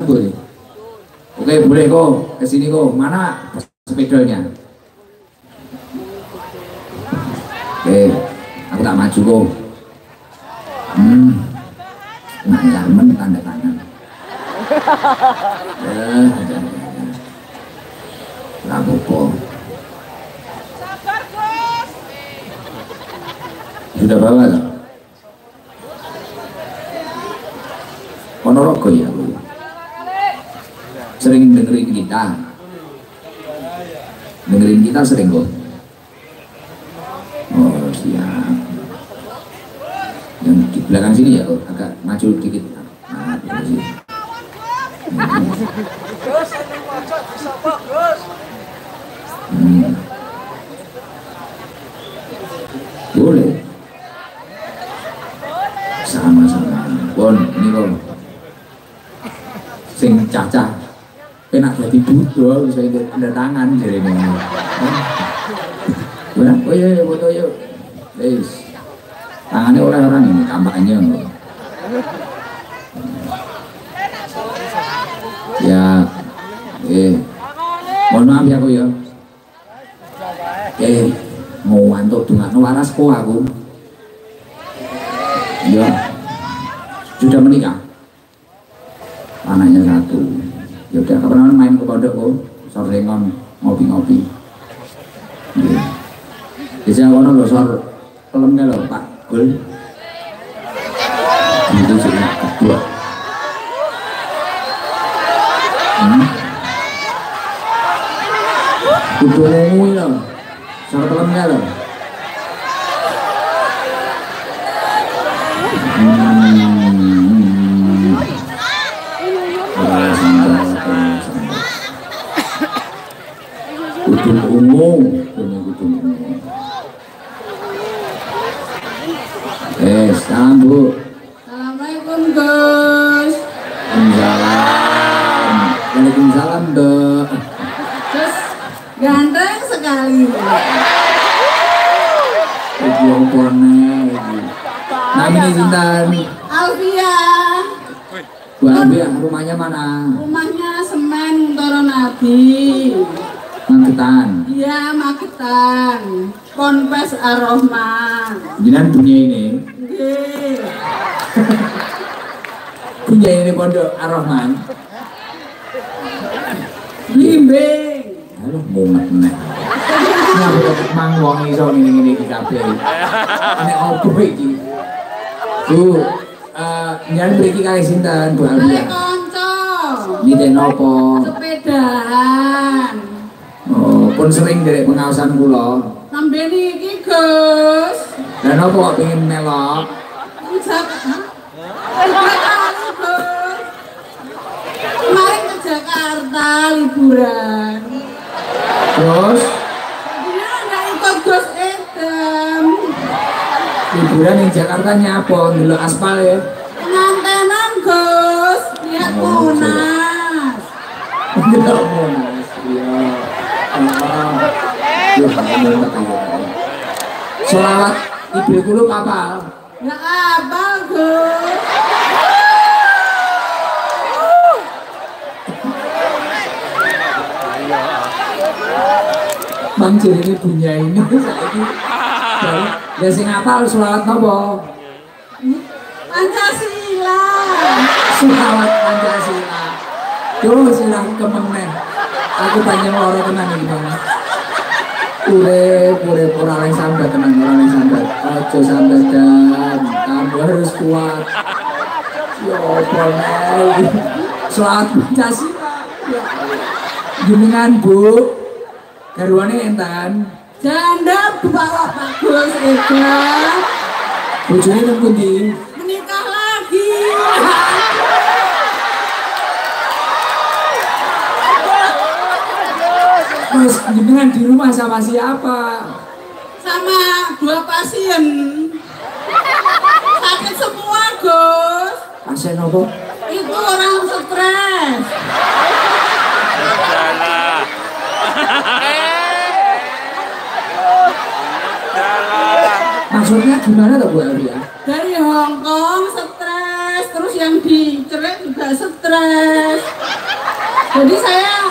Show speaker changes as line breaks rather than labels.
boleh. Oke, boleh kok. Kesini kok. Mana sepedanya? Oke, aku tak maju kok. Nah, Yarmen tanda tangan. Lapopo. Sudah bawa tak? Ponorogo ya Bu. Sering dengerin kita. Dengerin kita sering kok. Oh siap. Yang di belakang sini ya kok, agak maju dikit. Nah, sini. Boleh. Sama-sama. Bon, ini kok. Sing cacah. Enak jadi budo, bisa ada tangan jadi ini. Oh iya, foto yuk. Guys. Tangannya orang-orang ini kampanye. Ya, mohon maaf ya aku ya. Mau antuk dengan waras kok aku. Ya, sudah menikah. Anaknya satu. Ya udah kapan main ke pondok kok, sore ngopi-ngopi. Bisa kono lho sor kelemnya lho Pak Gul. Itu sudah kedua. Kudu ngomong lho. Sor kelemnya lho. Kudu umum, salam Bu.
Assalamualaikum Gus.
Waalaikumsalam. Waalaikumsalam Dok.
Gus ganteng sekali.
Yang pone. Namanya Sintan.
Alfia.
Bu Alfia, rumahnya mana?
Rumahnya Semen Toro Nabi.
Magetan.
Iya Magetan. Ponpes Ar-Rahman.
Jangan punya ini. Punya ini pondok Ar-Rahman.
Bimbing.
Halo, mumet nih. Ini aku dapat mangwong iso ini di kafe. Ini opo iki. Bu, jangan beri kali Sintan Bu Alfia.
Konco.
Ini nopo?
Sepedahan.
Oh, pun sering dari pengawasan kula.
Sampai niki Gus.
Dan apa kok pengen melok?
Kemarin ke Jakarta liburan.
Terus?
Dia nggak ikut Gus Edem.
Liburan di Jakarta nyapa? Dulu aspal ya?
Pengantenan Gus. Lihat Monas.
Tidak Monas. Iya. Selawat ibu dulu kapal.
Nggak apal Gus.
Bang Ciri ini punya ini saiki. Ya sing apal selawat nopo?
Pancasila.
Selawat Pancasila. Yo silang kemeneh. Aku tanya loro tenan iki Bang. Urip ora leng sambat tenang, ora leng sambat. Aja sambat dan kamu harus kuat. Ya apa nih? Selawat Pancasila. Jenengan Bu, garwane enten.
Janda bawa bagus Edem.
Bojone nang pundi?
Menikah lagi.
Terus jenengan di rumah sama siapa?
Sama 2 pasien. Sakit semua Gus.
Pasien apa?
Itu orang stres.
Maksudnya gimana tuh Bu Alfia?
Dari Hong Kong stres, terus yang dicerai juga stres. Jadi saya